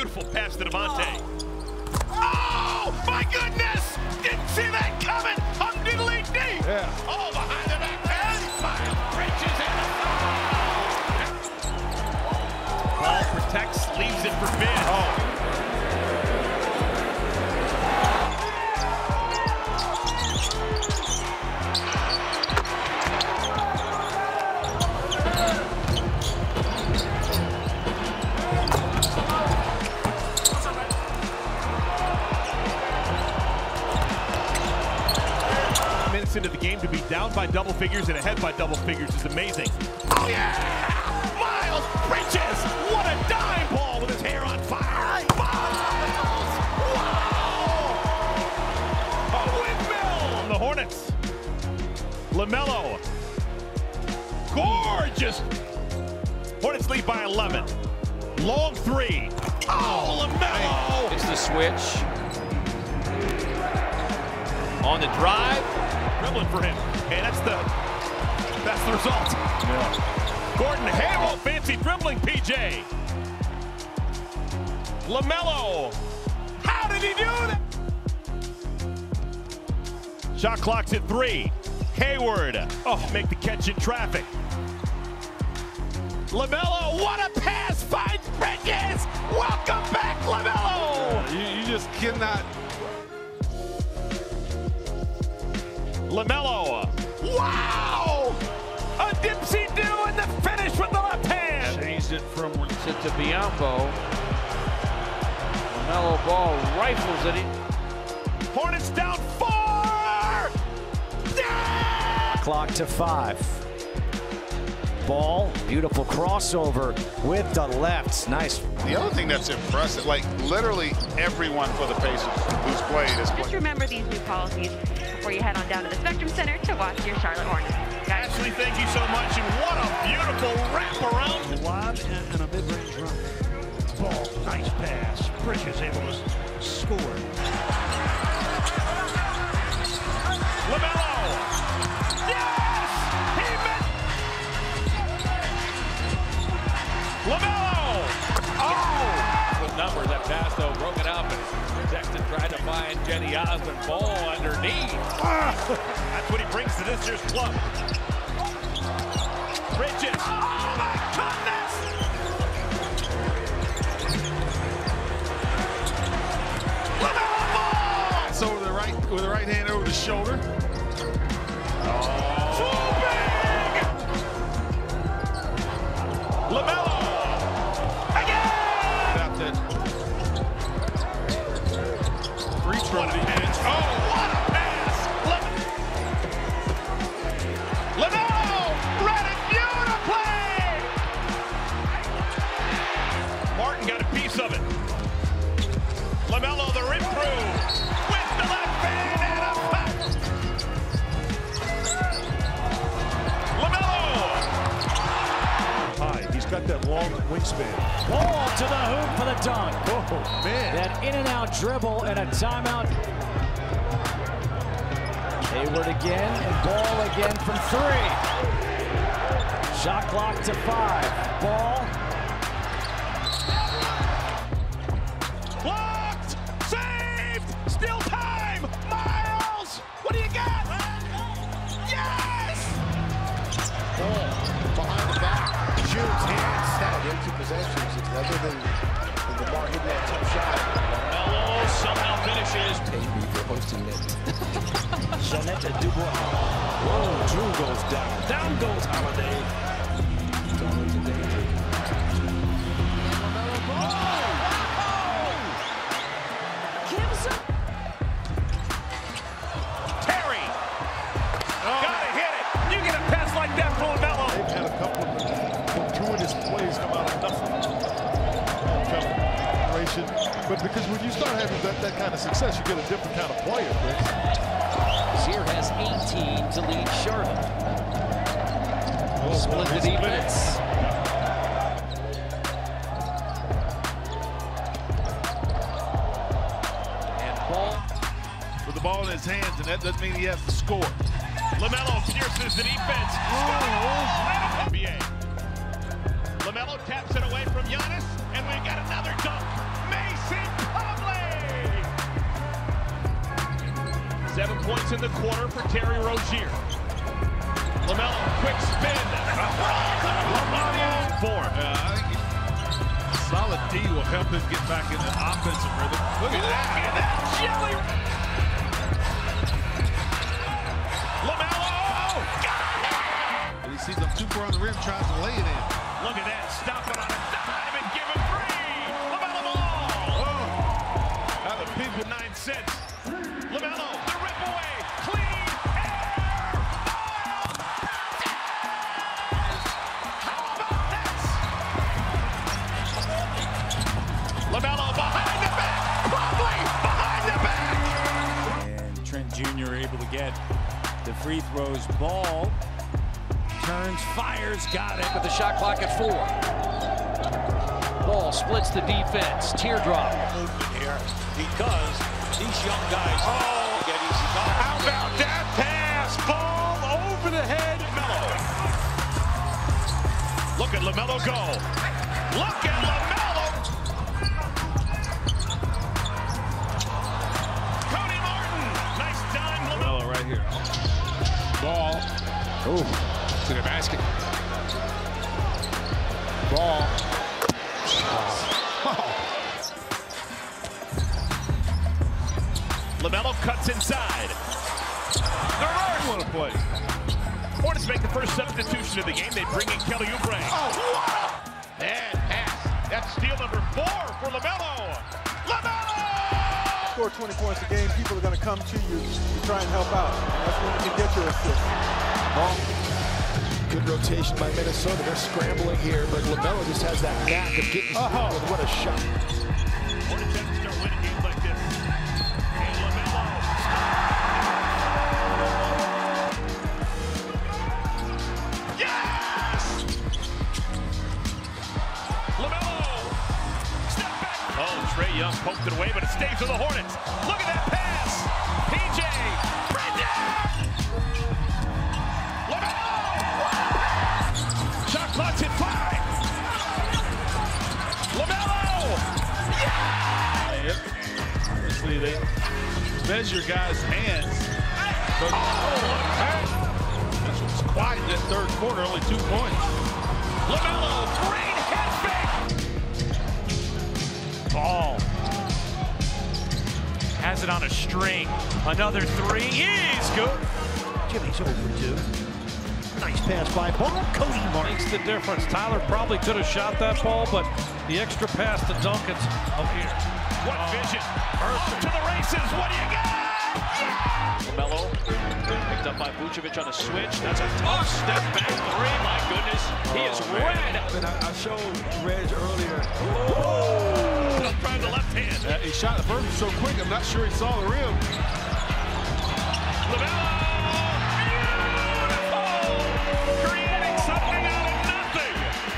beautiful pass to Devontae. Oh, my goodness! Didn't see that coming! Diddly-dee! Yeah. Oh, behind the back pass! Miles Bridges in the foul! Ball protects, leaves it for Finn. Oh. Minutes into the game to be down by double figures and ahead by double figures is amazing. Oh yeah! Miles Bridges! What a dime ball with his hair on fire! Miles! Wow! A windmill! On the Hornets. LaMelo. Gorgeous! Hornets lead by 11. Long three. Oh, LaMelo! It's the switch. On the drive. Dribbling for him, and that's the result. Yeah. Gordon Hayward, fancy dribbling, PJ. LaMelo, how did he do that? Shot clock's at 3. Hayward, make the catch in traffic. LaMelo, what a pass, finds Bridges. Welcome back, LaMelo. You just cannot. LaMelo, wow! A dipsy-do and the finish with the left hand! Changed it from to Biombo. LaMelo Ball rifles it. Hornets down 4! Yeah! Clock to 5. Ball, beautiful crossover with the left. Nice. The other thing that's impressive, like literally everyone for the Pacers who's played has played. Just remember these new policies before you head on down to the Spectrum Center to watch your Charlotte Hornets. Guys. Ashley, thank you so much, and what a beautiful wraparound. Lob and a mid-range run. Ball, nice pass. Bridges able to score. LaMelo! Yes! He meant... LaMelo! Oh! The number, that pass though broken up and Sexton tried to find Jenny Osmond. Ball underneath. That's what he brings to this year's club. Bridges. Oh my goodness! LaMelo Ball! So with the right hand over the shoulder. Too big! LaMelo! Again! Got that free throw that he did. Oh, what a pass! LaMelo read it beautifully! Martin got a piece of it. LaMelo, the rip through with the left hand and a pop. LaMelo! High. He's got that long wingspan. Ball to the hoop for the dunk. Oh, man. That in and out dribble and a timeout. Hayward again and Ball again from 3. Shot clock to 5. Ball. Blocked! Saved! Still time! Miles! What do you got? Yes! Ball behind the back. Shoots, hands, that into possessions. Other than DeMar hitting that tough shot. LaMelo somehow finishes. Pay me for hosting that. Jeanette Dubois. Whoa, Drew goes down. Down goes Holiday. It's always a danger. Terry! Gotta hit it! You get a pass like that from LaMelo! They've had a couple of fortuitous plays come out of nothing. But because when you start having that kind of success, you get a different kind of player, Chris. Zier has 18 to lead Charlotte. Split the defense. And Ball. With the ball in his hands, and that doesn't mean he has to score. LaMelo pierces the defense. NBA. LaMelo taps it away from Giannis, and we got another dunk. points in the quarter for Terry Rozier. LaMelo, quick spin. Solid D will help him get back in the offensive rhythm. Look at that. Jelly. LaMelo! And he sees them too far on the rim, tries to lay it in. Look at that. Stop it on a dime and give him three. LaMelo Ball. Oh, how the people 9 cents. LaMelo, the rip away. Clean air. How about that? LaMelo behind the back. Probably behind the back. And Trent Jr. able to get the free throws. Ball turns, fires, got it with the shot clock at 4. Ball splits the defense. Teardrop. Movement here because these young guys get easy calls. How about that pass? Ball over the head. LaMelo. Look at LaMelo go. Look at LaMelo. Cody Martin. Nice dime, LaMelo right here. Ball. Ooh. To the basket. Ball. LaMelo cuts inside. The reverse. What a play. Hornets make the first substitution of the game. They bring in Kelly Oubre. Oh, what a bad pass. That's steal number 4 for LaMelo. LaMelo! Score 20 points a game, people are going to come to you to try and help out. That's when you can get your assist. Ball. Good rotation by Minnesota. They're scrambling here, but LaMelo just has that knack of getting with what a shot. Hornets have to start winning games like this. And LaMelo. Yes! LaMelo. Step back. Oh, Trae Young poked it away, but it stays with the Hornets. Look at that pass. PJ. Brendan. Shot clock's at 5. LaMelo! Yeah! Obviously, they measure guys' hands. But, this was quiet in that third quarter, only 2 points. LaMelo, great head fake! Ball. Has it on a string. Another 3 is good. Jimmy's over 2. Nice pass by Ball. Cody Martin makes the difference. Tyler probably could have shot that ball, but the extra pass to Duncan's up here. What vision. Off to the races. What do you got? Yeah! LaMelo picked up by Vucevic on a switch. That's a tough step back 3. My goodness, he is red. And I showed Reg earlier. Oh! From the left hand. He shot the first so quick, I'm not sure he saw the rim. LaMelo! Creating something out of nothing.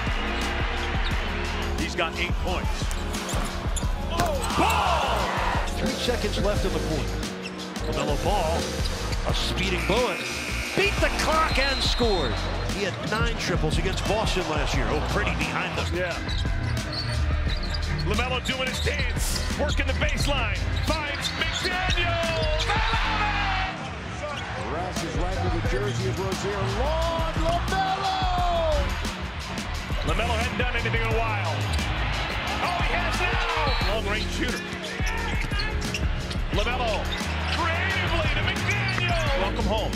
He's got 8 points. Oh, Ball! 3 seconds left in the quarter. LaMelo Ball, A speeding bullet. Beat the clock and scored. He had 9 triples against Boston last year. Oh, pretty behind them. yeah. LaMelo doing his dance, working the baseline, finds McDaniels. Rass is right with the jersey of Rozier. Lord LaMelo! LaMelo hadn't done anything in a while. Oh, he has now! Long-range shooter. LaMelo creatively to McDaniels. Welcome home.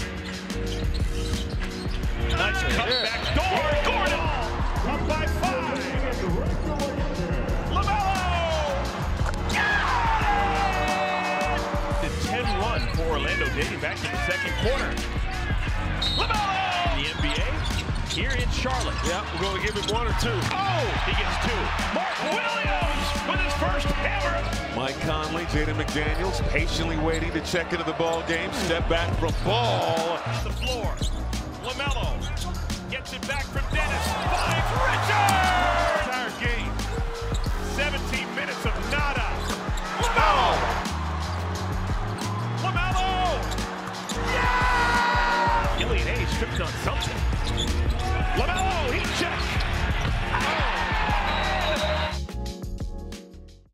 Nice cutback door. Gordon up by 5. LaMelo! Got it! The 10 run for Orlando dating back to the second quarter. LaMelo! In the NBA. Here in Charlotte. Yeah, we're going to give him 1 or 2. Oh, he gets 2. Mark Williams with his first hammer. Mike Conley, Jaden McDaniels patiently waiting to check into the ball game. Step back from Ball. The floor. LaMelo gets it back from Dennis. Finds Richard.